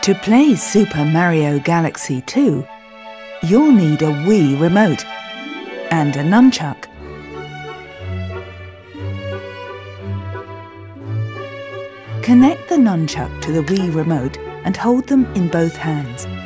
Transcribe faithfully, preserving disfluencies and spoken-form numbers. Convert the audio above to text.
To play Super Mario Galaxy two, you'll need a Wii remote and a nunchuck. Connect the nunchuck to the Wii remote and hold them in both hands.